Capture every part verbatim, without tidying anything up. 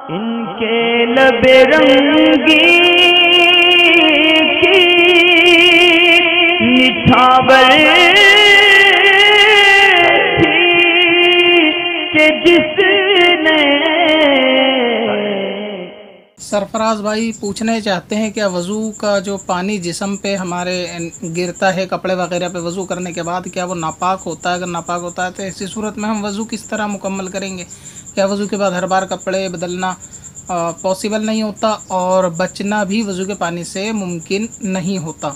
ان کے لب رنگی کی نچھاور تھی کہ جس نے سرفراز بھائی پوچھنا چاہتے ہیں کہ وضو کا جو پانی جسم پہ ہمارے گرتا ہے کپڑے وغیرہ پہ وضو کرنے کے بعد کیا وہ ناپاک ہوتا ہے؟ اگر ناپاک ہوتا ہے تو ایسی صورت میں ہم وضو کس طرح مکمل کریں گے؟ کیا وضو کے بعد ہر بار کپڑے بدلنا پاسبل نہیں ہوتا اور بچنا بھی وضو کے پانی سے ممکن نہیں ہوتا؟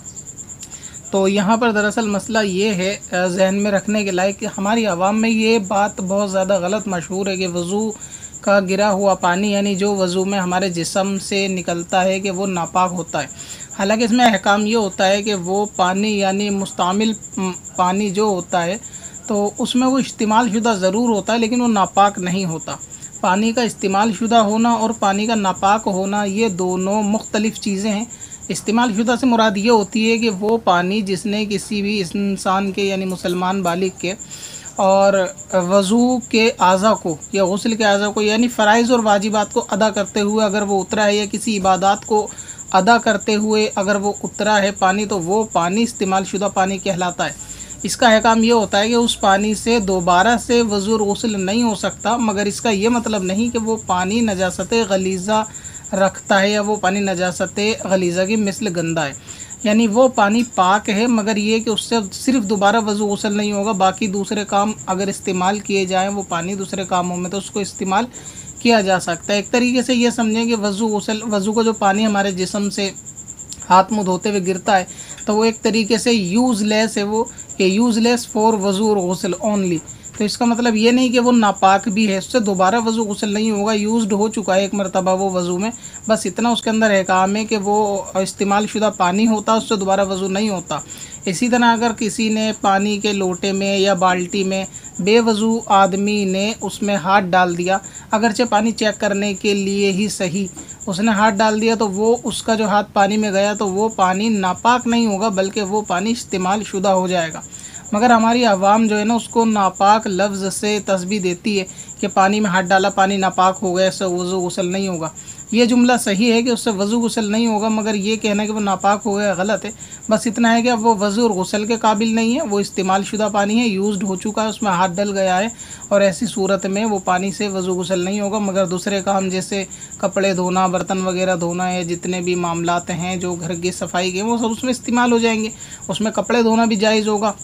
تو یہاں پر دراصل مسئلہ یہ ہے ذہن میں رکھنے کے لائق کہ ہماری عوام میں یہ بات بہت زیادہ غلط مشہور ہے کہ وضو کا گرا ہوا پانی یعنی جو وضو میں ہمارے جسم سے نکلتا ہے کہ وہ ناپاک ہوتا ہے۔ حالانکہ اس میں احکام یہ ہوتا ہے کہ وہ پانی یعنی مستعمل پانی جو ہوتا ہے تو اس میں وہ استعمال شدہ ضرور ہوتا ہے لیکن وہ ناپاک نہیں ہوتا۔ پانی کا استعمال شدہ ہونا اور پانی کا ناپاک ہونا یہ دونوں مختلف چیزیں ہیں۔ استعمال شدہ سے مراد یہ ہوتی ہے کہ وہ پانی جس نے کسی بھی انسان کے یعنی مسلمان بالغ کے اور وضو کے اعضاء کو یا غسل کے اعضاء کو یعنی فرائض اور واجبات کو ادا کرتے ہوئے اگر وہ اترا ہے یا کسی عبادات کو ادا کرتے ہوئے اگر وہ اترا ہے پانی تو وہ پانی استعمال شدہ پانی کہلاتا ہے۔ اس کا احکام یہ ہوتا ہے کہ اس پانی سے دوبارہ سے وضو اور غسل نہیں ہو سکتا، مگر اس کا یہ مطلب نہیں کہ وہ پانی نجاست غلیظہ رکھتا ہے یا وہ پانی نجاست غلیظہ کی مثل گندا ہے، یعنی وہ پانی پاک ہے مگر یہ کہ اس سے صرف دوبارہ وضو غسل نہیں ہوگا، باقی دوسرے کام اگر استعمال کیے جائیں وہ پانی دوسرے کاموں میں تو اس کو استعمال کیا جا سکتا ہے۔ ایک طریقے سے یہ سمجھیں کہ وضو غسل وضو کا جو پانی ہمارے جسم سے ہاتھ منہ دھوتے ہوئے گرتا ہے تو وہ ایک طریقے سے یوز لیس ہے، وہ کہ یوز لیس فور وضو اور غسل اونلی، تو اس کا مطلب یہ نہیں کہ وہ ناپاک بھی ہے، اس سے دوبارہ وضو غسل نہیں ہوگا، یوزڈ ہو چکا ہے ایک مرتبہ وہ وضو میں، بس اتنا اس کے اندر احکام ہے کہ وہ استعمال شدہ پانی ہوتا اس سے دوبارہ وضو نہیں ہوتا۔ اسی طرح اگر کسی نے پانی کے لوٹے میں یا بالٹی میں بے وضو آدمی نے اس میں ہاتھ ڈال دیا، اگرچہ پانی چیک کرنے کے لیے ہی صحیح اس نے ہاتھ ڈال دیا تو وہ اس کا جو ہاتھ پانی میں گیا تو وہ پانی ناپاک نہیں ہوگا بلکہ وہ پانی استعمال شدہ ہو جائے گا، مگر ہماری عوام جو ہے نا اس کو ناپاک لفظ سے تسبیح دیتی ہے کہ پانی میں ہاتھ ڈالا پانی ناپاک ہو گیا، اس سے وضو غسل نہیں ہوگا۔ یہ جملہ صحیح ہے کہ اس سے وضو غسل نہیں ہوگا، مگر یہ کہنا کہ وہ ناپاک ہو گیا غلط ہے۔ بس اتنا ہے کہ اب وہ وضو اور غسل کے قابل نہیں ہے، وہ استعمال شدہ پانی ہے، یوزڈ ہو چکا ہے، اس میں ہاتھ ڈل گیا ہے، اور ایسی صورت میں وہ پانی سے وضو غسل نہیں ہوگا، مگر دوسرے کام جیسے کپڑے دھونا، برتن وغیرہ دھونا ہے، جتنے بھی معاملات ہیں جو گھر کی صفائی کے وہ سب اس میں استعمال ہو جائیں گے، اس میں کپڑے دھونا بھی جائز ہوگا۔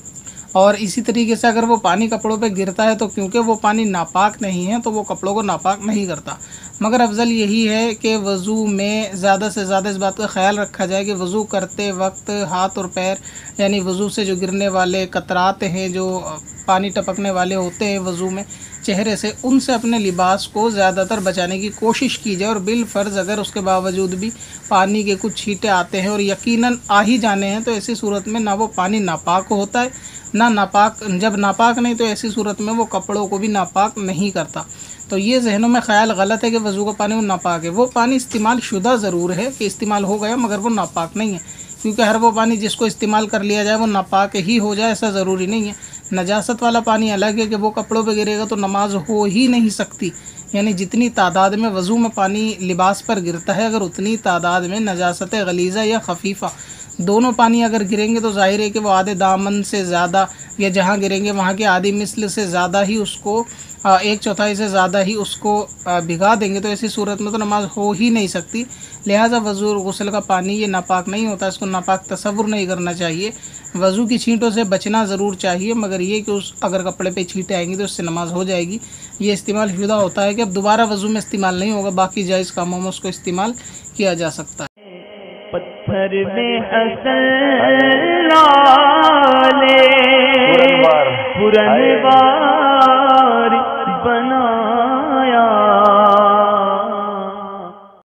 اور اسی طریقے سے اگر وہ پانی کپڑوں پہ گرتا ہے تو کیونکہ وہ پانی ناپاک نہیں ہے تو وہ کپڑوں کو ناپاک نہیں کرتا، مگر افضل یہی ہے کہ وضو میں زیادہ سے زیادہ اس بات کا خیال رکھا جائے کہ وضو کرتے وقت ہاتھ اور پیر یعنی وضو سے جو گرنے والے قطرات ہیں جو پانی ٹپکنے والے ہوتے ہیں وضو میں چہرے سے، ان سے اپنے لباس کو زیادہ تر بچانے کی کوشش کی جائے، اور بالفرض اگر اس کے باوجود بھی پانی کے کچھ چھینٹے آتے ہیں اور یقیناً آ ہی جانے ہیں تو ایسی صورت میں نہ وہ پانی ناپاک ہوتا ہے نہ ناپاک جب ناپاک نہیں تو ایسی صورت میں وہ کپڑوں کو بھی ناپاک نہیں کرتا۔ تو یہ ذہنوں میں خیال غلط ہے کہ وضو کا پانی وہ ناپاک ہے، وہ پانی استعمال شدہ ضرور ہے کہ استعمال ہو گیا مگر وہ ناپاک نہیں ہے، کیونکہ ہر وہ پانی جس کو استعمال کر لیا جائے وہ ناپاک ہی ہو جائے ایسا ضروری نہیں ہے۔ نجاست والا پانی الگ ہے کہ وہ کپڑوں پہ گرے گا تو نماز ہو ہی نہیں سکتی، یعنی جتنی تعداد میں وضو میں پانی لباس پر گرتا ہے اگر اتنی تعداد میں نجاست غلیظہ یا خفیفہ دونوں پانی اگر گریں گے تو ظاہر ہے کہ وہ آدھے دامن سے زیادہ یا جہاں گریں گے وہاں کے آدھی مثل سے زیادہ ہی اس کو ایک چوتھائی سے زیادہ ہی اس کو بھگا دیں گے، تو ایسی صورت میں تو نماز ہو ہی نہیں سکتی۔ لہٰذا وضو اور غسل کا پانی یہ ناپاک نہیں ہوتا، اس کو ناپاک تصور نہیں کرنا چاہیے۔ وضو کی چھینٹوں سے بچنا ضرور چاہیے، مگر یہ کہ اس اگر کپڑے پہ چھینٹیں آئیں گی تو اس سے نماز ہو جائے گی۔ یہ استعمال شدہ ہوتا ہے کہ اب دوبارہ وضو میں استعمال نہیں ہوگا، باقی جائز کاموں میں اس کو استعمال کیا جا سکتا ہے۔ پتھر میں حسن لالے پرن